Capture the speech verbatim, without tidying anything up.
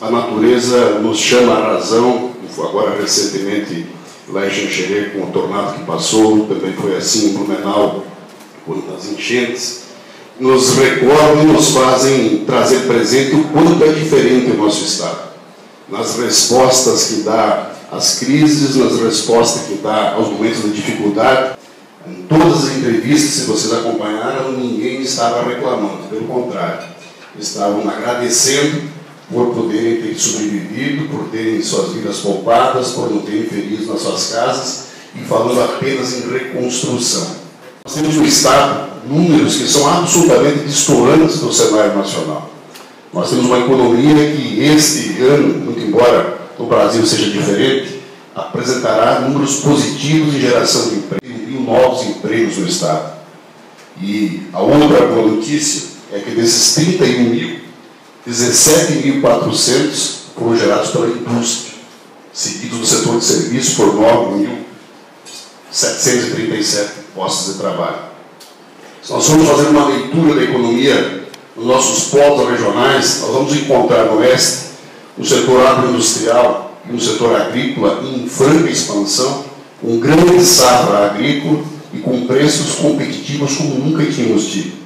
a natureza nos chama à razão. Agora, recentemente, lá em Xanxerê, com o tornado que passou, também foi assim em Blumenau, quando as enchentes, nos recordam e nos fazem trazer presente o quanto é diferente o nosso Estado. Nas respostas que dá às crises, nas respostas que dá aos momentos de dificuldade. Em todas as entrevistas, se vocês acompanharam, ninguém estava reclamando, pelo contrário, estavam agradecendo por poderem ter sobrevivido, por terem suas vidas poupadas, por não terem feridos nas suas casas, e falando apenas em reconstrução. Nós temos no Estado números que são absolutamente distoantes do cenário nacional. Nós temos uma economia que este ano, muito embora no Brasil seja diferente, apresentará números positivos em geração de emprego e novos empregos no Estado. E a outra boa notícia é que desses trinta e um mil, dezessete mil e quatrocentos foram gerados pela indústria, seguidos do setor de serviços por nove mil setecentos e trinta e sete postos de trabalho. Se nós formos fazer uma leitura da economia nos nossos polos regionais, nós vamos encontrar no Oeste o setor agroindustrial e o setor agrícola em franca expansão, com grande safra agrícola e com preços competitivos como nunca tínhamos tido.